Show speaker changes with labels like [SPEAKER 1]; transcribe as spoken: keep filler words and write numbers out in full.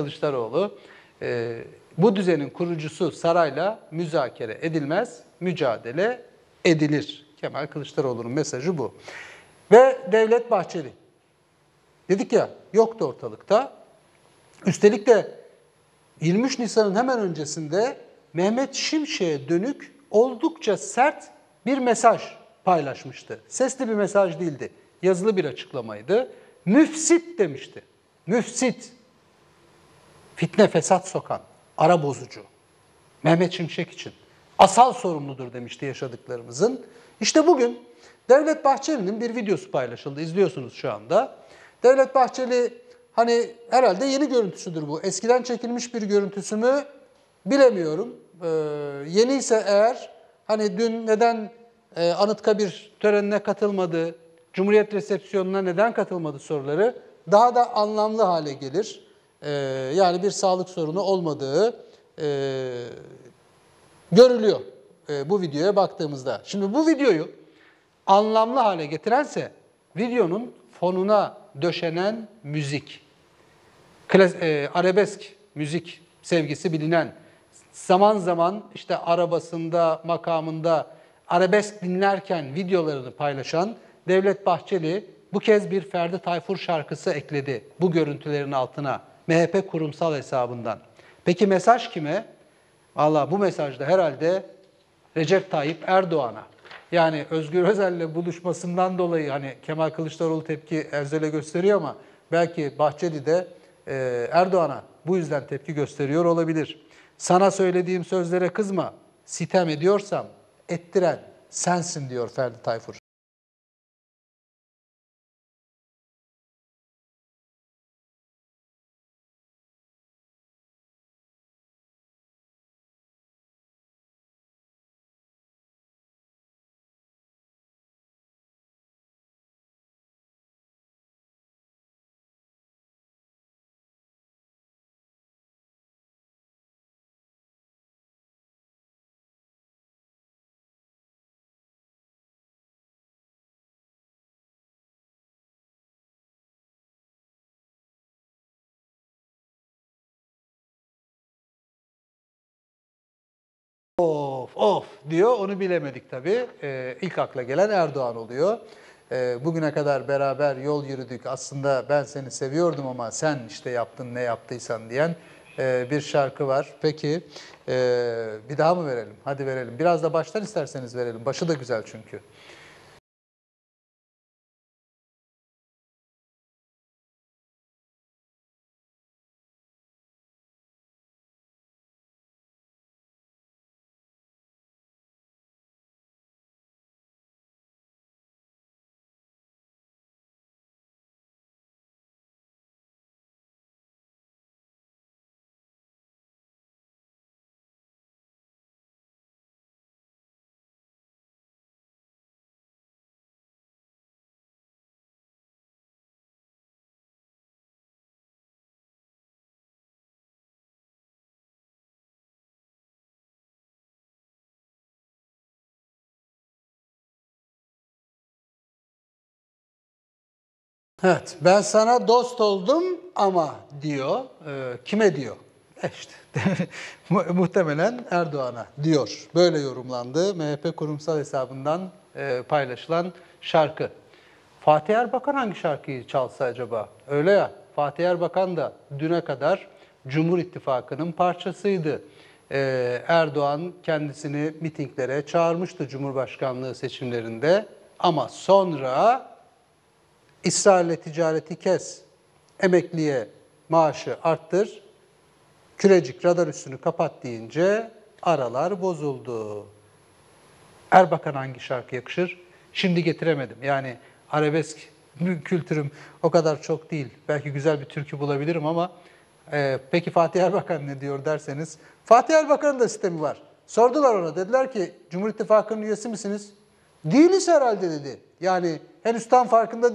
[SPEAKER 1] Kılıçdaroğlu e, bu düzenin kurucusu sarayla müzakere edilmez, mücadele edilir. Kemal Kılıçdaroğlu'nun mesajı bu. Ve Devlet Bahçeli. Dedik ya, yoktu ortalıkta. Üstelik de yirmi üç Nisan'ın hemen öncesinde Mehmet Şimşek'e dönük oldukça sert bir mesaj paylaşmıştı. Sesli bir mesaj değildi, yazılı bir açıklamaydı. Müfsit demişti. Müfsit, fitne fesat sokan, ara bozucu. Mehmet Şimşek için asal sorumludur demişti yaşadıklarımızın. İşte bugün Devlet Bahçeli'nin bir videosu paylaşıldı. İzliyorsunuz şu anda. Devlet Bahçeli, hani herhalde yeni görüntüsüdür bu. Eskiden çekilmiş bir görüntüsü mü bilemiyorum. Ee, yeni ise eğer, hani dün neden e, Anıtkabir törenine katılmadı, Cumhuriyet resepsiyonuna neden katılmadı soruları daha da anlamlı hale gelir. Ee, yani bir sağlık sorunu olmadığı e, görülüyor e, bu videoya baktığımızda. Şimdi bu videoyu anlamlı hale getirense videonun fonuna döşenen müzik. Klas, e, arabesk müzik sevgisi bilinen, zaman zaman işte arabasında, makamında arabesk dinlerken videolarını paylaşan Devlet Bahçeli bu kez bir Ferdi Tayfur şarkısı ekledi bu görüntülerin altına M H P kurumsal hesabından. Peki mesaj kime? Vallahi bu mesajda herhalde Recep Tayyip Erdoğan'a. Yani Özgür Özel'le buluşmasından dolayı hani Kemal Kılıçdaroğlu tepki Özel'e gösteriyor ama belki Bahçeli de e, Erdoğan'a bu yüzden tepki gösteriyor olabilir. Sana söylediğim sözlere kızma, sitem ediyorsam ettiren sensin diyor Ferdi Tayfur. Of of diyor, onu bilemedik tabii. Ee, ilk akla gelen Erdoğan oluyor. Ee, bugüne kadar beraber yol yürüdük, aslında ben seni seviyordum ama sen işte yaptın ne yaptıysan diyen e, bir şarkı var. Peki e, bir daha mı verelim? Hadi verelim. Biraz da baştan isterseniz verelim. Başı da güzel çünkü. Evet, ben sana dost oldum ama diyor. E, kime diyor? E işte muhtemelen Erdoğan'a diyor. Böyle yorumlandı M H P kurumsal hesabından e, paylaşılan şarkı. Fatih Erbakan hangi şarkıyı çalsa acaba? Öyle ya, Fatih Erbakan da düne kadar Cumhur İttifakı'nın parçasıydı. Ee, Erdoğan kendisini mitinglere çağırmıştı Cumhurbaşkanlığı seçimlerinde. Ama sonra İsrail'le ticareti kes, emekliye maaşı arttır, kürecik radar üssünü kapat deyince aralar bozuldu. Erbakan hangi şarkı yakışır? Şimdi getiremedim. Yani arabesk kültürüm o kadar çok değil. Belki güzel bir türkü bulabilirim ama e, peki Fatih Erbakan ne diyor derseniz, Fatih Erbakan'ın da sistemi var. Sordular ona, dediler ki Cumhur İttifakı'nın üyesi misiniz? Değiliz herhalde dedi. Yani henüz tam farkında